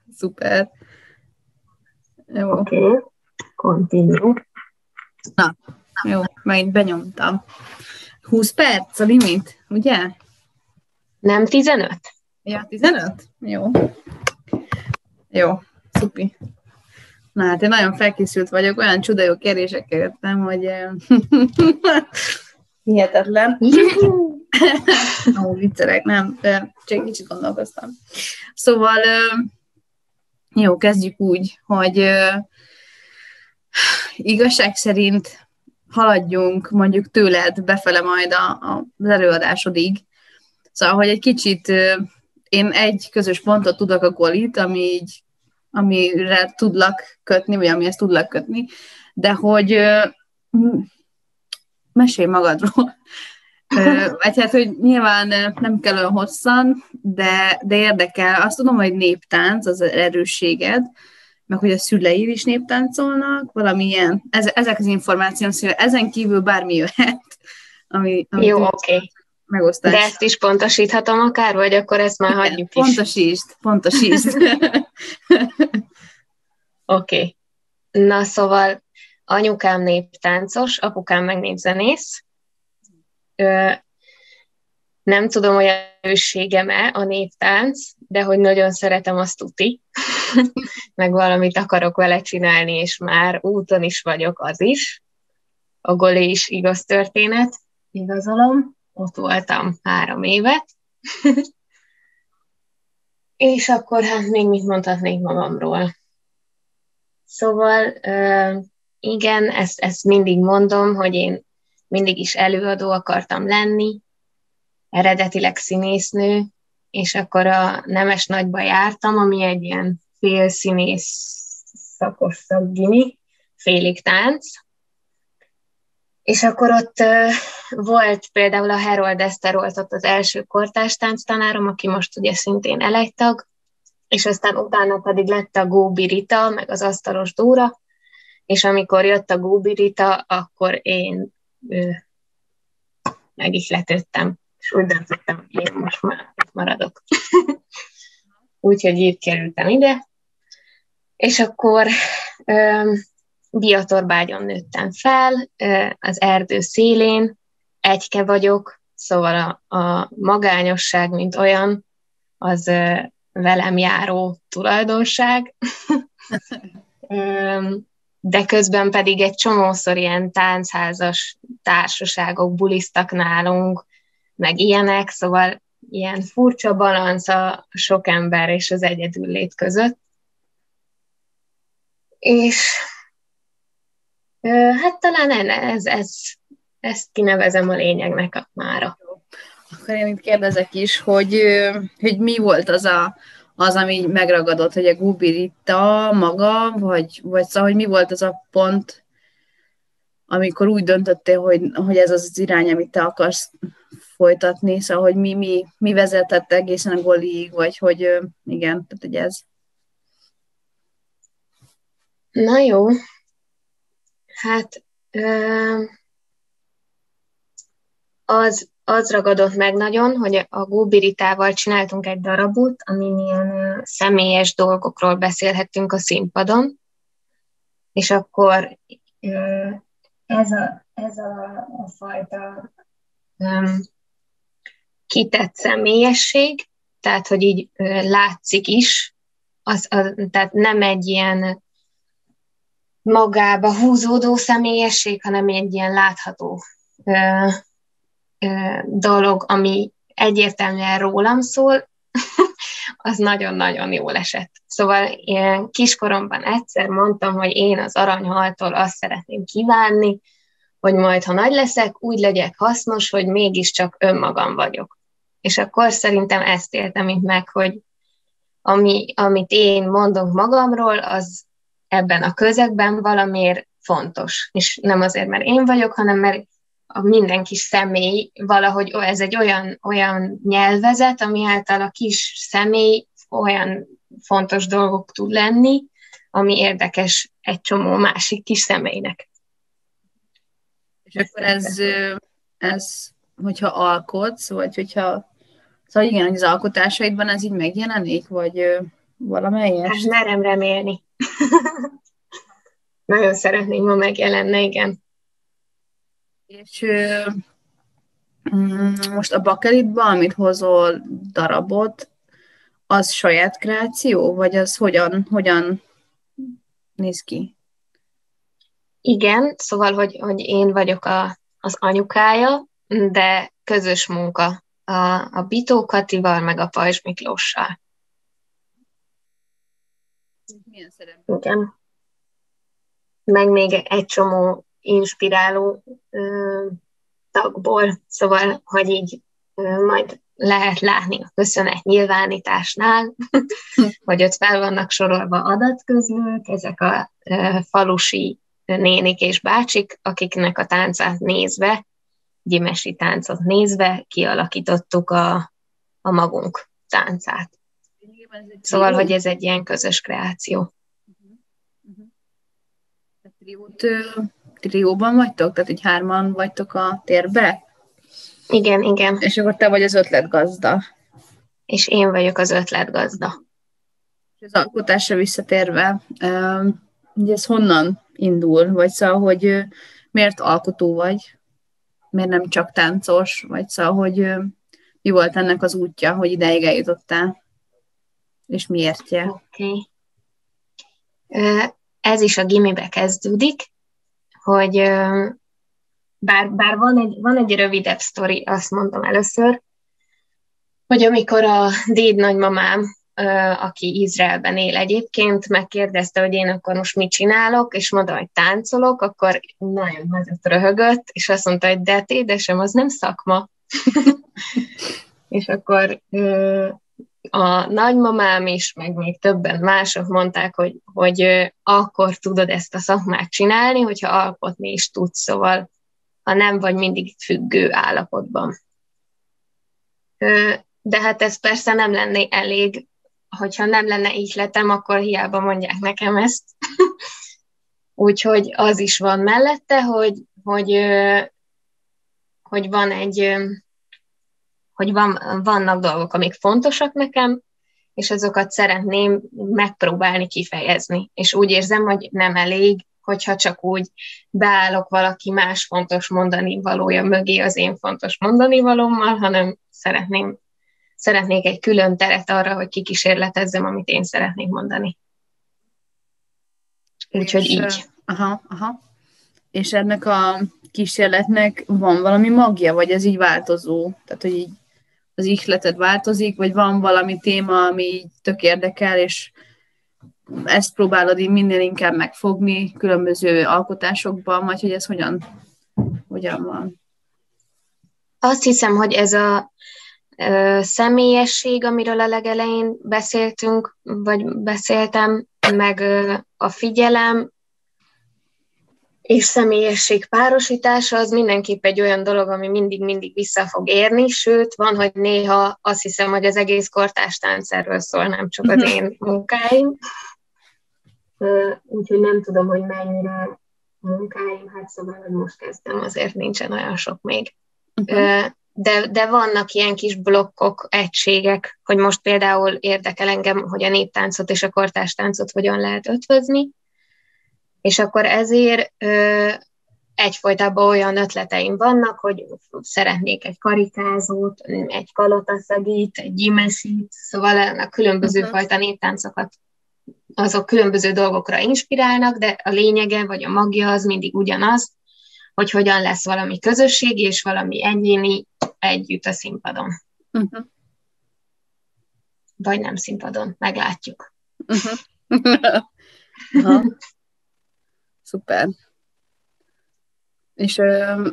Szuper. Jó. Oké. Continue. Na, jó, majd benyomtam. 20 perc a limit, ugye? Nem 15? Ja, 15? Jó. Jó, szupi. Na hát én nagyon felkészült vagyok, olyan csuda jó kérdésekkel jöttem, hogy hihetetlen. Viccelek, nem, csak kicsit gondolkoztam. Szóval jó, kezdjük úgy, hogy igazság szerint haladjunk mondjuk tőled befele majd az előadásodig. Szóval, hogy egy kicsit én egy közös pontot tudok a Golit, amire tudlak kötni, vagy amihez tudlak kötni, de hogy mesélj magadról. Vagy hát, hogy nyilván nem kell olyan hosszan, de érdekel. Azt tudom, hogy néptánc, az erősséged, meg hogy a szüleid is néptáncolnak, valamilyen, ezek az információk, ezen kívül bármi jöhet, ami jó, oké. Megosztás. De ezt is pontosíthatom akár, vagy akkor ezt már hagyjuk is? Pontosítsd. Oké. Na szóval anyukám néptáncos, apukám meg népzenész. Nem tudom, hogy erősségem-e a néptánc, de hogy nagyon szeretem, azt tuti. Meg valamit akarok vele csinálni, és már úton is vagyok, az is. A Goli is igaz történet, igazolom. Ott voltam 3 évet. És akkor hát még mit mondhatnék magamról. Szóval igen, ezt mindig mondom, hogy én mindig is előadó akartam lenni, eredetileg színésznő, és akkor a Nemes Nagyba jártam, ami egy ilyen félszínész szakos szakgimi, félig tánc. És akkor ott volt például a Herold Eszter volt ott az első kortárs tánctanárom, aki most ugye szintén elegytag, és aztán utána pedig lett a Góbi Rita, meg az Asztalos Dóra, és amikor jött a Góbi Rita, akkor én meg is letődtem, és úgy döntöttem, hogy én most már maradok. Úgyhogy így kerültem ide, és akkor Biatorbágyon nőttem fel, az erdő szélén, egyke vagyok, szóval a magányosság, mint olyan, az velem járó tulajdonság, de közben pedig egy csomószor ilyen táncházas társaságok bulisztak nálunk, meg ilyenek, szóval ilyen furcsa balansz a sok ember és az egyedüllét között. És hát talán ezt kinevezem a lényegnek mára. Akkor én itt kérdezek is, hogy mi volt az, ami megragadott, hogy a Góbi Rita maga, vagy szóval, hogy mi volt az a pont, amikor úgy döntöttél, hogy ez az irány, amit te akarsz folytatni, szóval, hogy mi vezetett egészen a Goliig, vagy hogy igen, tehát hogy ez. Na jó, hát az ragadott meg nagyon, hogy a Góbi Ritával csináltunk egy darabot, amin ilyen személyes dolgokról beszélhettünk a színpadon, és akkor ez a fajta kitett személyesség, tehát, hogy így látszik is, tehát nem egy ilyen magába húzódó személyesség, hanem egy ilyen látható dolog, ami egyértelműen rólam szól, az nagyon-nagyon jól esett. Szóval én kiskoromban egyszer mondtam, hogy én az aranyhaltól azt szeretném kívánni, hogy majd, ha nagy leszek, úgy legyek hasznos, hogy mégiscsak önmagam vagyok. És akkor szerintem ezt éltem itt meg, hogy amit én mondok magamról, az ebben a közegben valamiért fontos. És nem azért, mert én vagyok, hanem mert a minden kis személy valahogy ez egy olyan nyelvezet, ami által a kis személy olyan fontos dolgok tud lenni, ami érdekes egy csomó másik kis személynek. És akkor ez hogyha alkotsz, vagy hogyha szóval igen, hogy az alkotásaidban ez így megjelenik, vagy Hát valamelyest? merem remélni. Nagyon szeretném, ha megjelenne, igen. És most a bakelitba, amit hozol darabot, az saját kreáció, vagy az hogyan néz ki? Igen, szóval, hogy én vagyok az anyukája, de közös munka a Bitó Katival, meg a Pajzs Miklóssal. Milyen szerep? Igen. Meg még egy csomó inspiráló tagból, szóval, hogy így majd lehet látni a köszönet nyilvánításnál, hogy ott fel vannak sorolva adatközlők, ezek a falusi nénik és bácsik, akiknek a táncát nézve, gyimesi táncot nézve kialakítottuk a magunk táncát. Szóval, hogy ez egy ilyen közös kreáció. Trióban vagytok? Tehát így hárman vagytok a térbe? Igen, igen. És akkor te vagy az ötletgazda. És én vagyok az ötletgazda. És az alkotásra visszatérve, ugye ez honnan indul? Vagy szóval, hogy miért alkotó vagy? Miért nem csak táncos? Vagy szóval, hogy mi volt ennek az útja, hogy ideig eljutottál? És miértje? Oké. Ez is a gimibe kezdődik, hogy bár van egy rövidebb sztori, azt mondom először, hogy amikor a déd nagymamám, aki Izraelben él egyébként, megkérdezte, hogy én akkor most mit csinálok, és mondta, hogy táncolok, akkor nagyon nagyot röhögött, és azt mondta, hogy de hát édesem, az nem szakma. És akkor a nagymamám is, meg még többen mások mondták, hogy akkor tudod ezt a szakmát csinálni, hogyha alkotni is tudsz, szóval ha nem vagy mindig függő állapotban. De hát ez persze nem lenne elég, hogyha nem lenne ihletem, akkor hiába mondják nekem ezt. Úgyhogy az is van mellette, hogy van hogy vannak dolgok, amik fontosak nekem, és azokat szeretném megpróbálni kifejezni. És úgy érzem, hogy nem elég, hogyha csak úgy beállok valaki más fontos mondani valója mögé az én fontos mondani valómmal, hanem szeretnék egy külön teret arra, hogy kikísérletezzem, amit én szeretnék mondani. Úgyhogy így. Aha. És ennek a kísérletnek van valami magja, vagy ez így változó? Tehát, hogy így az ihleted változik, vagy van valami téma, ami így tök érdekel, és ezt próbálod így minél inkább megfogni különböző alkotásokban, vagy hogy ez hogyan van? Azt hiszem, hogy ez a személyesség, amiről a legelején beszéltünk, vagy beszéltem, meg a figyelem és személyesség párosítása, az mindenképp egy olyan dolog, ami mindig vissza fog érni, sőt, van, hogy néha azt hiszem, hogy az egész kortárs tánc erről szól, nem csak az én munkáim. Úgyhogy nem tudom, hogy mennyire munkáim, hát szóval, hogy most kezdtem, azért nincsen olyan sok még. De vannak ilyen kis blokkok, egységek, hogy most például érdekel engem, hogy a néptáncot és a kortárs táncot hogyan lehet ötvözni, és akkor ezért egyfolytában olyan ötleteim vannak, hogy szeretnék egy karikázót, egy kalotaszagit, egy gyimesit, szóval a különböző fajta néptáncokat, azok különböző dolgokra inspirálnak, de a lényege vagy a magja az mindig ugyanaz, hogy hogyan lesz valami közösségi és valami egyéni együtt a színpadon. Vagy nem színpadon, meglátjuk. Szuper. És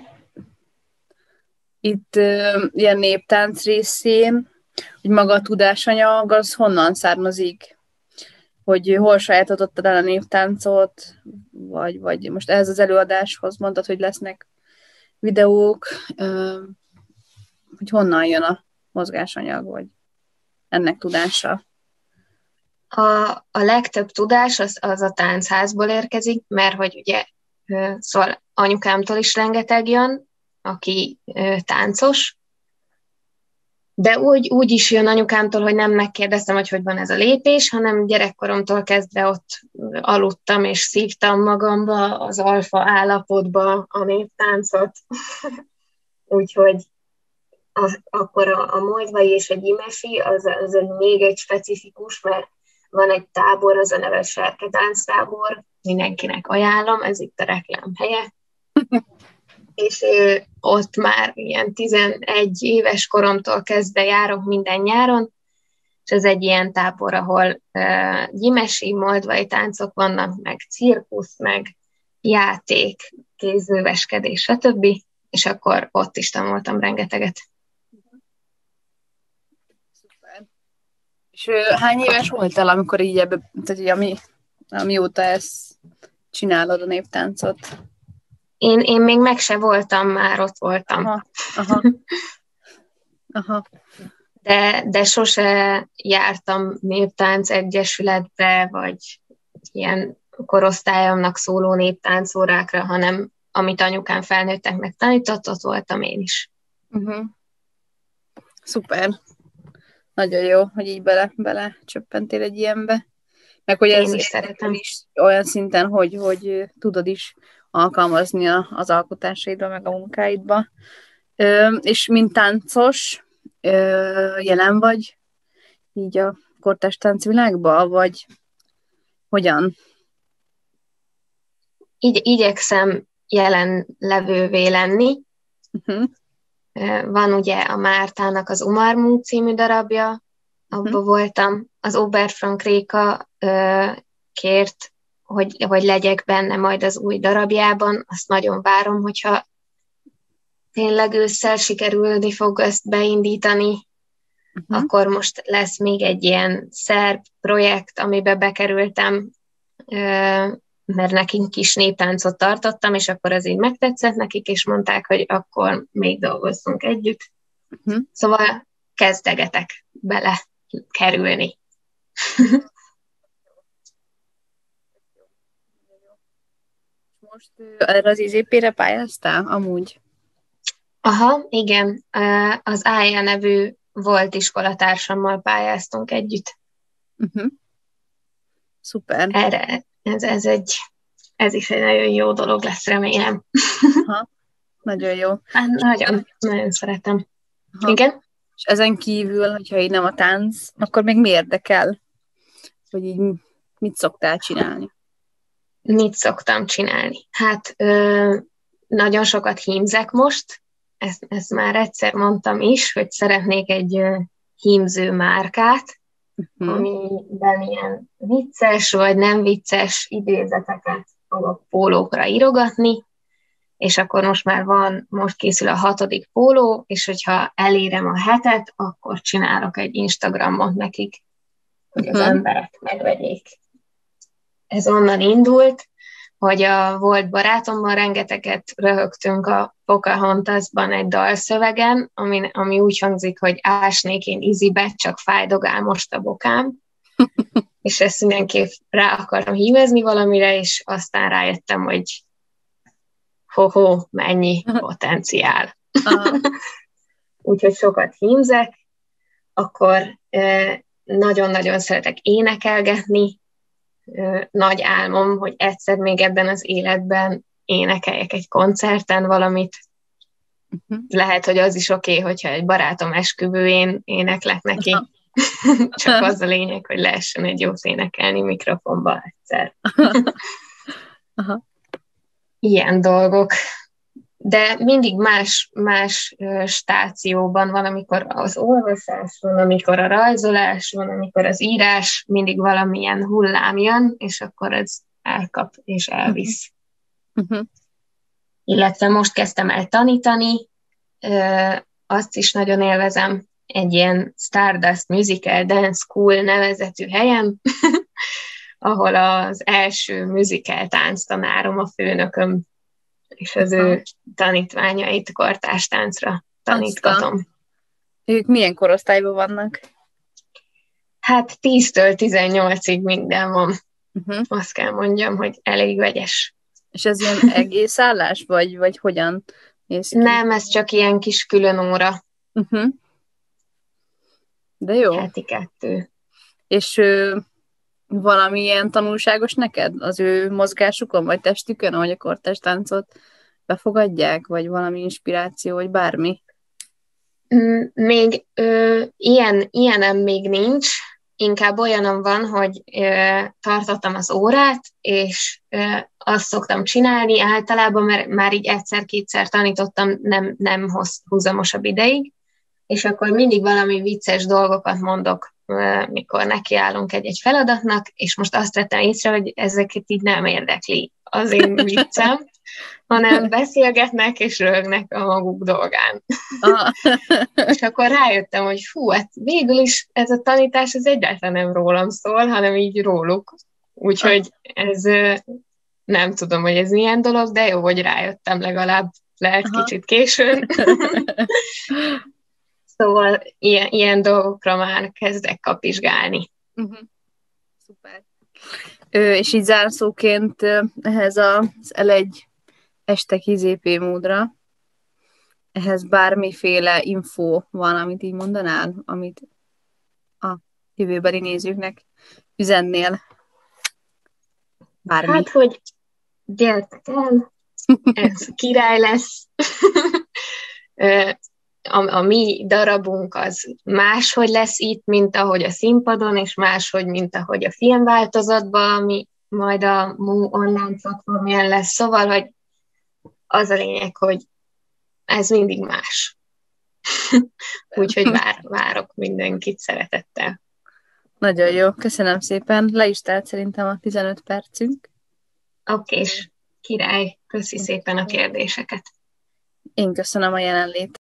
itt ilyen néptánc részén, hogy maga a tudásanyag, az honnan származik? Hogy hol sajátotottad el a néptáncot, vagy most ehhez az előadáshoz mondtad, hogy lesznek videók, hogy honnan jön a mozgásanyag, vagy ennek tudása? A legtöbb tudás az a táncházból érkezik, mert hogy ugye szóval anyukámtól is rengeteg jön, aki táncos, De úgy is jön anyukámtól, hogy nem megkérdeztem, hogy van ez a lépés, hanem gyerekkoromtól kezdve ott aludtam, és szívtam magamba az alfa állapotba a néptáncot. Úgyhogy akkor a moldvai és a gyimesi, az még egy specifikus, mert van egy tábor, az a neve serketánctábor, mindenkinek ajánlom, ez itt a reklám helye. És ott már ilyen 11 éves koromtól kezdve járok minden nyáron, és ez egy ilyen tábor, ahol gyimesi, moldvai táncok vannak, meg cirkusz, meg játék, kézműveskedés, stb. És akkor ott is tanultam rengeteget. Szuper. És hány éves voltál, amikor így ebbe, tehát amióta ezt csinálod a néptáncot? Én még meg se voltam, már ott voltam. Aha. De sose jártam néptánc egyesületbe, vagy ilyen korosztályomnak szóló néptáncórákra, hanem amit anyukám felnőtteknek tanított, ott voltam én is. Szuper. Nagyon jó, hogy így bele csöppentél egy ilyenbe. Meg hogy én is szeretem. Is olyan szinten, hogy tudod is alkalmazni az alkotásaidba, meg a munkáidba. És mint táncos jelen vagy így a kortárs táncvilágban, vagy hogyan? Igyekszem jelenlevővé lenni. Van ugye a Mártának az Umarmunk című darabja, abban voltam. Az Oberfrank Réka kért, hogy legyek benne majd az új darabjában. Azt nagyon várom, hogyha tényleg ősszel sikerülni fog ezt beindítani, akkor most lesz még egy ilyen szerb projekt, amiben bekerültem, mert nekünk is néptáncot tartottam, és akkor az így megtetszett nekik, és mondták, hogy akkor még dolgozzunk együtt. Szóval kezdegetek bele kerülni. Most erre az IZP-re pályáztál amúgy? Aha, igen. Az Ája nevű volt iskolatársammal pályáztunk együtt. Szuper. Erre, ez is egy nagyon jó dolog lesz, remélem. Aha. Nagyon jó. Nagyon szeretem. Aha. Igen? És ezen kívül, hogyha így nem a tánc, akkor még mi érdekel? Hogy így mit szoktál csinálni? Mit szoktam csinálni? Hát nagyon sokat hímzek most. Ezt már egyszer mondtam is, hogy szeretnék egy hímző márkát, amiben ilyen vicces vagy nem vicces idézeteket fogok pólókra írogatni, és akkor most készül a 6. póló, és hogyha elérem a 7, akkor csinálok egy Instagramot nekik, hogy az emberek megvegyék. Ez onnan indult, hogy a volt barátommal rengeteget röhögtünk a Pocahontasban egy dalszövegen, ami úgy hangzik, hogy ásnék én izibe, csak fájdogál most a bokám. És ezt mindenképp rá akarom hímezni valamire, és aztán rájöttem, hogy mennyi potenciál. Úgyhogy sokat hímzek, akkor nagyon-nagyon szeretek énekelgetni, nagy álmom, hogy egyszer még ebben az életben énekeljek egy koncerten valamit. Lehet, hogy az is oké, hogyha egy barátom esküvőjén éneklek neki. Csak az a lényeg, hogy lehessen egy jót énekelni mikrofonba egyszer. Ilyen dolgok. De mindig más stációban van, amikor az olvasás van, amikor a rajzolás van, amikor az írás, mindig valamilyen hullám jön, és akkor ez elkap és elvisz. Illetve most kezdtem el tanítani, azt is nagyon élvezem, egy ilyen Stardust Musical Dance School nevezetű helyen, ahol az első musical tánctanárom a főnököm, és az ő tanítványait kortárs táncra tanítgatom. Ők milyen korosztályban vannak? Hát 10-től 18-ig minden van. Azt kell mondjam, hogy elég vegyes. És ez ilyen egész állás, vagy hogyan néz ki? Nem, ez csak ilyen kis külön óra. De jó. heti 2. És valami ilyen tanulságos neked az ő mozgásukon, vagy testükön, ahogy a kortárs táncot befogadják, vagy valami inspiráció, vagy bármi? Még ilyenem még nincs, inkább olyanom van, hogy tartottam az órát, és azt szoktam csinálni általában, mert már így egyszer-kétszer tanítottam, nem húzamosabb ideig, és akkor mindig valami vicces dolgokat mondok, mikor nekiállunk egy-egy feladatnak, és most azt vettem észre, hogy ezeket így nem érdekli az én viccem, hanem beszélgetnek és röhögnek a maguk dolgán. És akkor rájöttem, hogy hát végül is ez a tanítás ez egyáltalán nem rólam szól, hanem így róluk. Úgyhogy ez nem tudom, hogy ez milyen dolog, de jó, hogy rájöttem legalább, lehet kicsit későn. Szóval ilyen dolgokra már kezdek kapizsgálni. Szuper. És így zárszóként ehhez az L1 este KZP módra, ehhez bármiféle info van, amit így mondanál, amit a jövőbeli nézőknek üzennél? Bármi. Hát, hogy gyertek el, ez király lesz. A mi darabunk az máshogy lesz itt, mint ahogy a színpadon, és máshogy, mint ahogy a filmváltozatban, ami majd a MU online platformján lesz. Szóval, hogy az a lényeg, hogy ez mindig más. Úgyhogy várok mindenkit szeretettel. Nagyon jó, köszönöm szépen. Le is telt szerintem a 15 percünk. Oké, és király, köszi szépen a kérdéseket. Én köszönöm a jelenlétet.